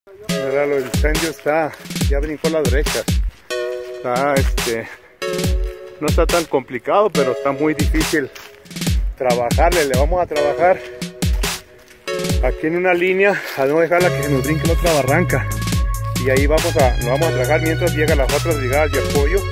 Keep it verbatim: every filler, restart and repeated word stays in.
Mira, el incendio está, ya brincó las brechas. Está, este, no está tan complicado, pero está muy difícil trabajarle. Le vamos a trabajar aquí en una línea, a no dejarla que se nos brinque la otra barranca. Y ahí vamos a, nos vamos a trabajar mientras llegan las otras brigadas de apoyo